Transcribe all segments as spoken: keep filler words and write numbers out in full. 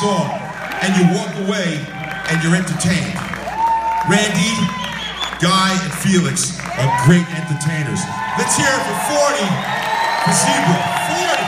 song, and you walk away and you're entertained. Randy, Guy, and Felix are great entertainers. Let's hear it for forty for Zebra. forty!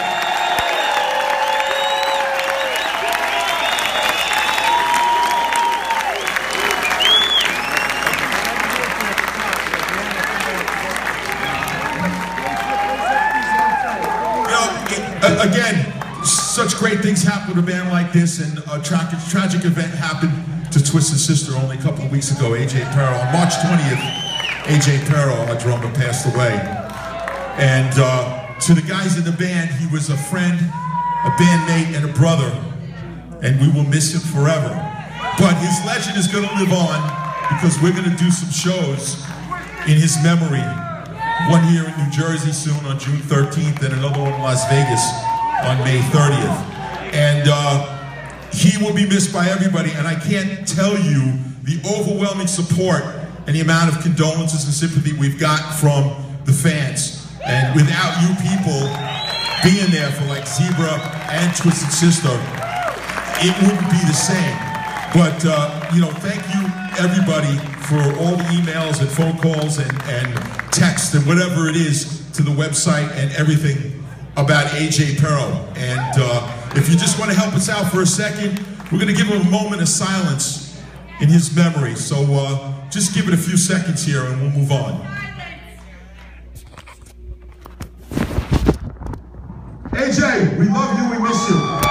Again, such great things happen with a band like this, and a tra tragic event happened to Twisted Sister only a couple of weeks ago. A J Perro, on March twentieth, A J Perro, our drummer, passed away. And uh, to the guys in the band, he was a friend, a bandmate, and a brother, and we will miss him forever. But his legend is going to live on, because we're going to do some shows in his memory. One here in New Jersey soon on June thirteenth, and another one in Las Vegas on May thirtieth. And uh, he will be missed by everybody, and I can't tell you the overwhelming support and the amount of condolences and sympathy we've got from the fans. And without you people being there for like Zebra and Twisted Sister, it wouldn't be the same. But, uh, you know, thank you everybody for all the emails and phone calls and, and text and whatever it is to the website and everything about A J Perro. And uh, if you just want to help us out for a second, we're going to give him a moment of silence in his memory. So uh, just give it a few seconds here and we'll move on. A J, we love you, we miss you.